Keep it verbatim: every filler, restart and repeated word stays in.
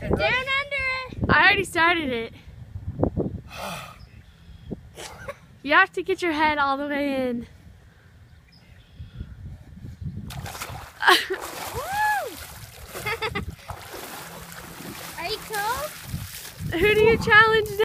Down under it. I already started it. You have to get your head all the way in. Are you cold? Who do you challenge